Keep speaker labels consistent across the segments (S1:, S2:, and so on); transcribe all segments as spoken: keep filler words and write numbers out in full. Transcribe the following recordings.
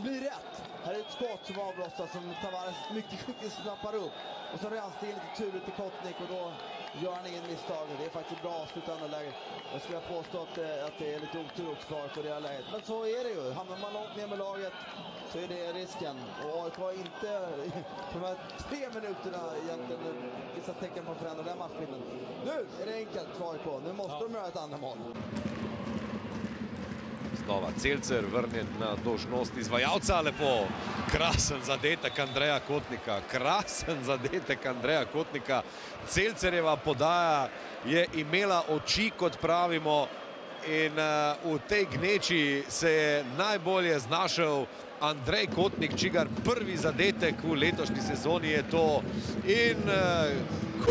S1: blir rätt. Här är ett skott som avlossas som Tavares mycket skickligt snappar upp. Och så rensar lite turligt till Kotnik och då gör han ingen misstag. Det är faktiskt bra avslutande läge. Jag skulle påstå att, att det är lite otur också på det här läget. Men så är det ju. Hamnar man långt ner med laget så är det risken. Och A I K har inte på de här tre minuterna egentligen vissa tecken på att förändra den matchbilden. Nu är det enkelt för A I K. Nu måste ja. de göra ett andra mål.
S2: Znova Celcer vrnjen na dolžnost izvajalca, lepo, krasen zadetek Andreja Kotnika, krasen zadetek Andreja Kotnika. Celcerjeva podaja je imela oči, kot pravimo, in uh, v tej gneči se je najbolje znašel Andrej Kotnik, čigar prvi zadetek v letošnji sezoni je to. In uh,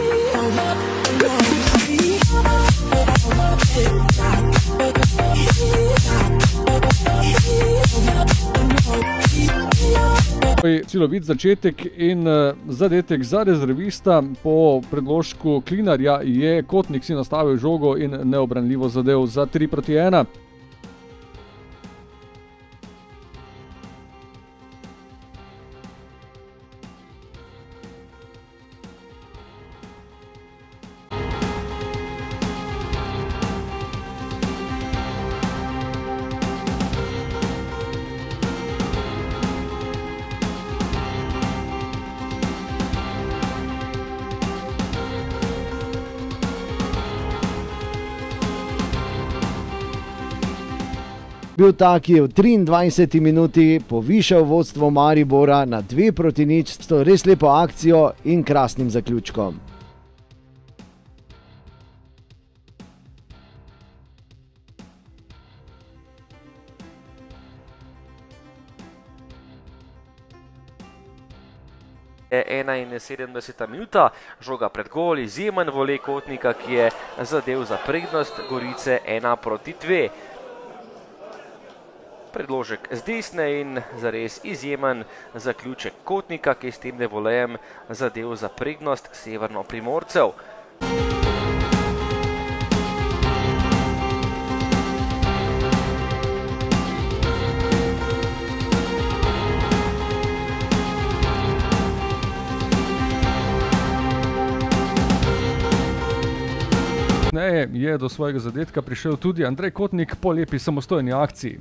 S3: Silovit začetek in uh, zadetek za rezervista. Po predložku Klinarja je Kotnik si nastavil žogo in neobranljivo zadev za tri proti ena.
S4: Bil tak, ki je v triindvajseti minuti povišal vodstvo Maribora na dve proti nič s to res lepo akcijo in krasnim zaključkom.
S5: enainsedemdeseta minuta, žoga pred gol, izjemen volej Kotnika, ki je zadev za prednost Gorice ena proti dve. Predložek z desne in zares izjemen zaključek Kotnika, ki je s tem volejem zadev za prednost Severno-Primorcev.
S3: Kasneje je do svojega zadetka prišel tudi Andrej Kotnik po lepi samostojni akciji.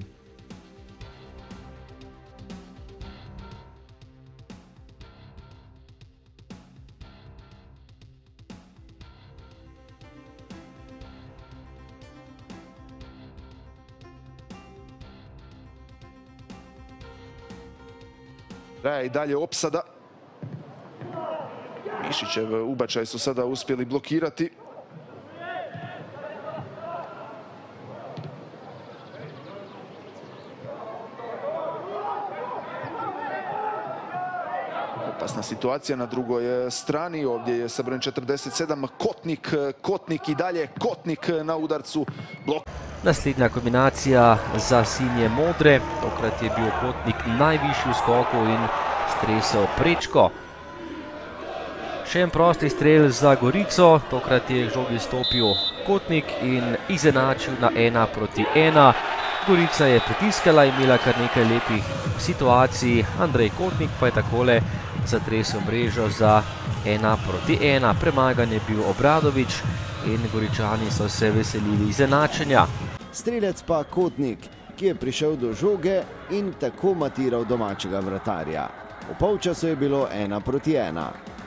S6: Traje i dalje opsada. Mišićev ubačaj su sada uspjeli blokirati. Opasna situacija na drugoj strani. Ovdje je sa brojem četrdeset sedam Kotnik. Kotnik i dalje. Kotnik na udarcu. Blok.
S5: Naslednja kombinacija za sinje modre. Tokrat je bil Kotnik najvišji v skoku in stresel prečko. Še en prosti strel za Gorico. Tokrat je k žogi stopil Kotnik in izenačil na ena proti ena. Gorica je pritiskala, imela kar nekaj lepih situacij. Andrej Kotnik pa je takole zatresel mrežo za ena proti ena. Premagan je bil Obradovič in Goričani so se veselili izenačenja.
S4: Strelec pa Kotnik, ki je prišel do žoge in tako matiral domačega vratarja. V polčasu je bilo ena proti ena.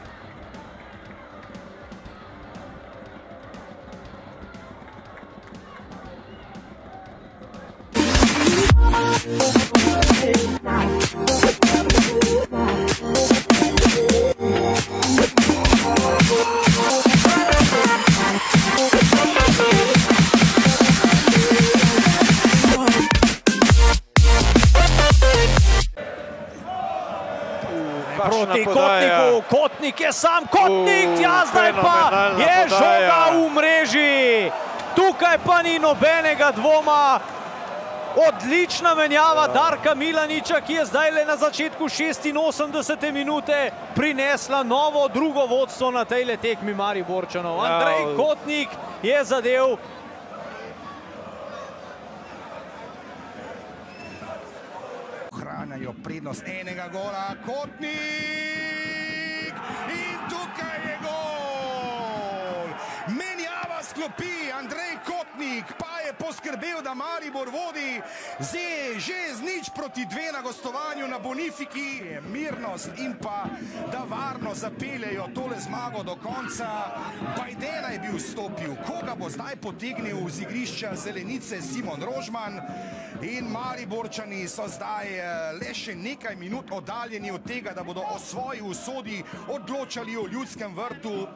S7: Proti Kotniku, Kotnik je sam, Kotnik, ja zdaj pa je žoga v mreži. Tukaj pa ni nobenega dvoma. Odlična menjava Darka Milaniča, ki je zdaj le na začetku šestinosemdesete minute prinesla novo drugo vodstvo na tejle tekmi Mariborčanov. Andrej Kotnik je zadev.
S8: Ohranjajo prednost enega gola, Kotnik in tukaj je gol! Menjava sklopi, Andrej Kotnik pa je poskrbel, da Maribor vodi zdaj že z nič proti dve na gostovanju na Bonifiki. Mirnost in pa da varno zapeljejo tole zmago do konca. Bajdena je bil vstopil, koga bo zdaj potegnil z igrišča zelenice Simon Rožman. In Mariborčani so zdaj le še nekaj minut oddaljeni od tega, da bodo o svoji usodi odločali v Ljudskem vrtu.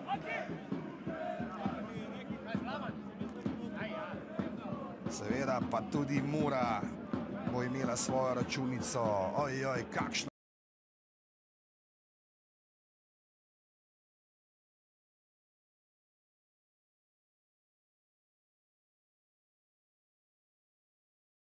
S8: Seveda pa tudi Mura bo imela svojo računico. Ojoj, kakšna